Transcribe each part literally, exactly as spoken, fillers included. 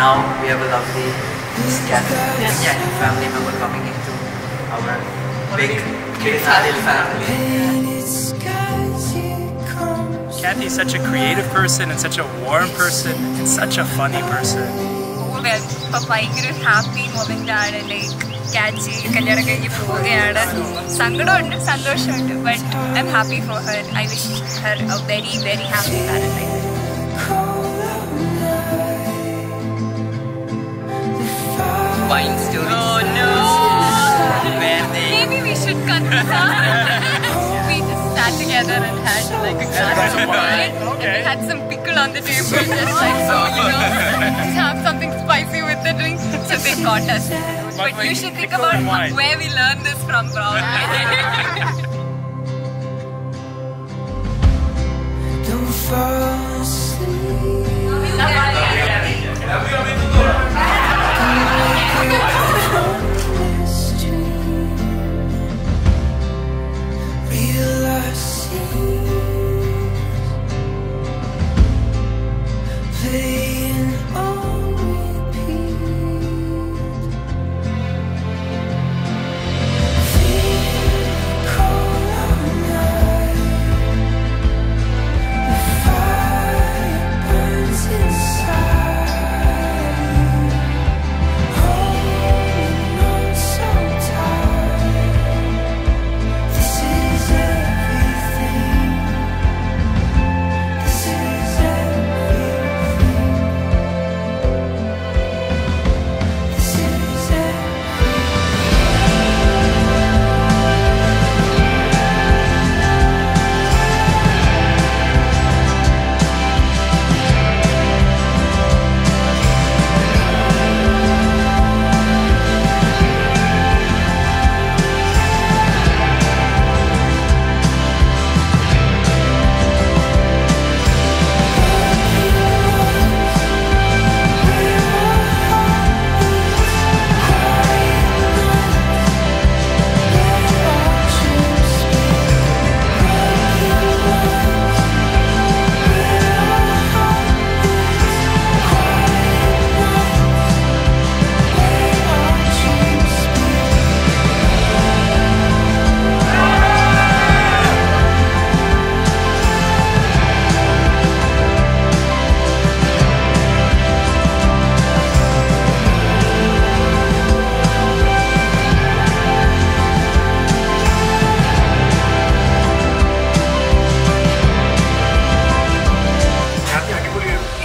now we have a lovely Cathy family member coming into our big little family. Cathy is such a creative person and such a warm person and such a funny person. Well, Papa, it's a happy moment that like Cathy kalyanam kayyi povugayanu. Sangadam undu, sandosham undu, but I'm happy for her. I wish her a very very happy Valentine's Day. Wine stories. Oh no! Maybe we should cut this out. We just sat together and had like a glass of wine, okay. And we had some pickle on the table, just like so, you know, just have something spicy with the drink. So they caught us. But, but you should think about where we learned this from, bro. Don't fall asleep. Love you, Amit.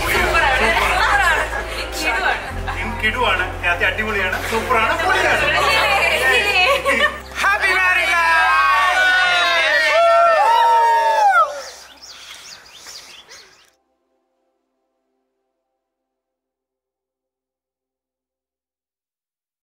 Cathy അടിപൊളിയാണ്, സൂപ്പറാണ്, പൊളിയാണ്.